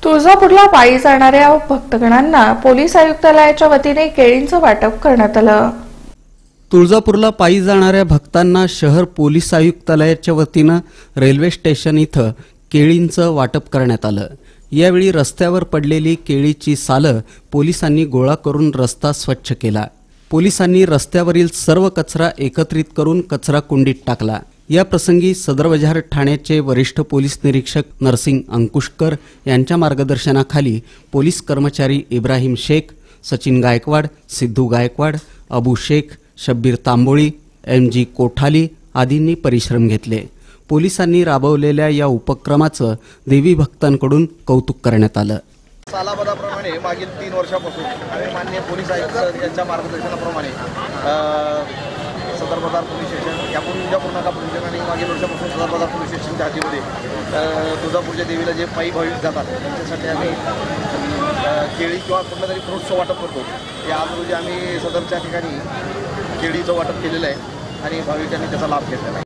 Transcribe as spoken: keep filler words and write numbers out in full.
तुळजापूरला पायी जाणाऱ्या भक्तगणांना पोलीस आयुक्तालयाच्या वतीने केळींचं वाटप करण्यात आलं। तुळजापूरला पायी जाणाऱ्या भक्तांना शहर पोलीस आयुक्तालयाच्या वतीनं रेल्वे स्टेशन इथं केळींचं वाटप करण्यात आलं। यावेळी रस्त्यावर पडलेली केळीची सालं पोलिसांनी गोळा करून रस्ता स्वच्छ केला। पोलिसांनी रस्त्यावरील सर्व कचरा एकत्रित करून कचरा कुंडीत टाकला। या प्रसंगी सदर बाजार ठाण्याचे वरिष्ठ पोलीस निरीक्षक नरसिंग अंकुशकर यांच्या मार्गदर्शनाखाली पोलीस कर्मचारी इब्राहिम शेख, सचिन गायकवाड, सिद्धू गायकवाड, अबू शेख, शब्बीर तांबोळी, एम जी कोठाली आदींनी परिश्रम घेतले। पोलिसांनी राबवलेल्या या उपक्रमाचं देवी भक्तांकडून कौतुक करण्यात आलं। सालाबादाप्रमाणे मागील तीन वर्षापासून आम्ही माननीय पोलीस आयुक्त यांच्या मार्गदर्शनाप्रमाणे सदर बाजार पोलीस स्टेशन यापूर्वी तुळजापूर नाका पोलीस स्टेशन आणि मागील वर्षापासून सदर बाजार पोलीस स्टेशनच्या हद्दीमध्ये तुळजापूरच्या देवीला जे पायी भाविक जातात त्यांच्यासाठी आम्ही केळी किंवा कुठलं तरी फ्रूट्सचं वाटप करतो। या आज रोजी आम्ही सदरच्या ठिकाणी केळीचं वाटप केलेलं आहे आणि भाविकांनी त्याचा लाभ घेतलेला आहे।